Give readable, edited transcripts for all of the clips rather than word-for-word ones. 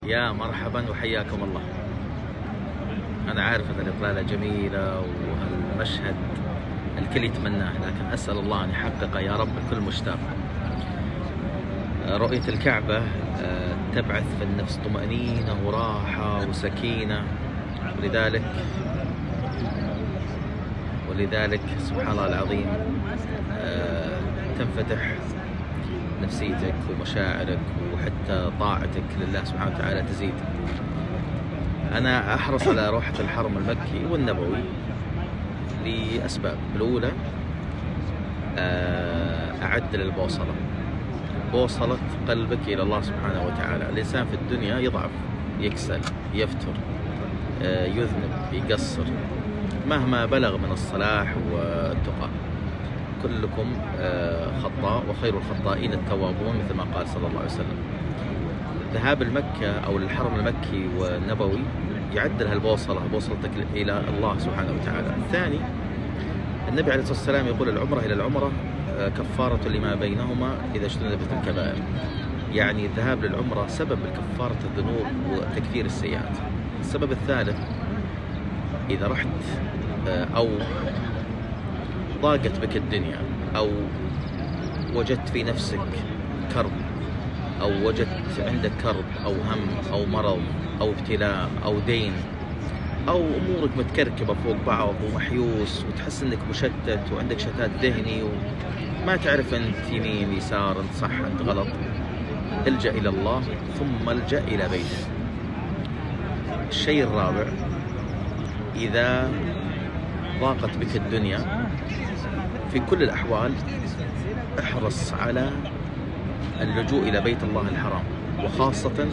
يا مرحبا وحياكم الله. أنا عارف أن الإطلالة جميلة وهالمشهد الكل يتمناه، لكن أسأل الله أن يحققه يا رب الكل مشتاق. رؤية الكعبة تبعث في النفس طمأنينة وراحة وسكينة، ولذلك سبحان الله العظيم تنفتح نفسيتك ومشاعرك، وحتى طاعتك لله سبحانه وتعالى تزيد. أنا أحرص على روحة الحرم المكي والنبوي لأسباب. الأولى أعدل البوصلة، بوصلة قلبك إلى الله سبحانه وتعالى. الإنسان في الدنيا يضعف، يكسل، يفتر، يذنب، يقصر، مهما بلغ من الصلاح والتقى. كلكم خطاء وخير الخطائين التوابون، مثل ما قال صلى الله عليه وسلم. ذهاب المكة أو الحرم المكي والنبوي يعدل هالبوصلة، بوصلتك إلى الله سبحانه وتعالى. الثاني، النبي عليه الصلاة والسلام يقول العمرة إلى العمرة كفارة لما بينهما إذا اجتنبت الكبائر. يعني الذهاب للعمرة سبب لكفارة الذنوب وتكفير السيئات. السبب الثالث، إذا رحت أو ضاقت بك الدنيا، أو وجدت في نفسك كرب، أو وجدت عندك كرب أو هم أو مرض أو ابتلاء أو دين، أو أمورك متكركبة فوق بعض ومحيوس، وتحس أنك مشتت وعندك شتات ذهني وما تعرف أنت يمين يسار، أنت صح أنت غلط، الجأ إلى الله ثم الجأ إلى بيته. الشيء الرابع، إذا ضاقت بك الدنيا في كل الأحوال احرص على اللجوء إلى بيت الله الحرام، وخاصة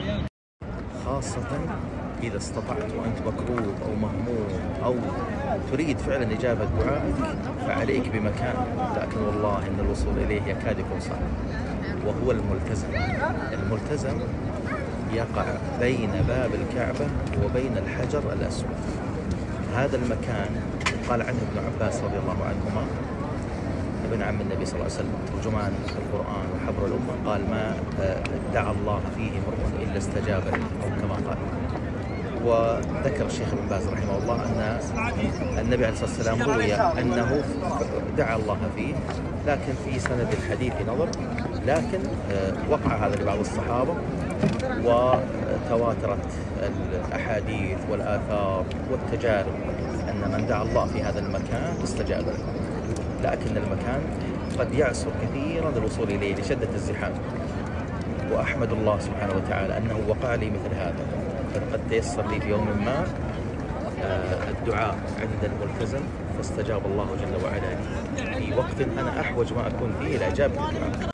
إذا استطعت وأنت مكروب أو مهموم أو تريد فعلا إجابة دعائك، فعليك بمكان، لكن والله إن الوصول إليه يكاد يكون صعب، وهو الملتزم. الملتزم يقع بين باب الكعبة وبين الحجر الأسود. هذا المكان قال عنه ابن عباس رضي الله عنهما، ابن عم النبي صلى الله عليه وسلم، ترجمان القرآن وحبر الأمة، قال ما دعا الله فيه امرؤ إلا استجاب له، أو كما قال. وذكر الشيخ ابن باز رحمه الله أن النبي عليه الصلاة والسلام روي أنه دعا الله فيه، لكن في سند الحديث نظر، لكن وقع هذا لبعض الصحابة، وتواترت الأحاديث والآثار والتجارب أن من دعا الله في هذا المكان استجاب له، لكن المكان قد يعسر كثيرا الوصول إليه لشدة الزحام. وأحمد الله سبحانه وتعالى أنه وقع لي مثل هذا، فقد تيسر لي في يوم ما الدعاء عند الملتزم، فاستجاب الله جل وعلا لي في وقت أنا أحوج ما أكون فيه إلى إجابة الدعاء.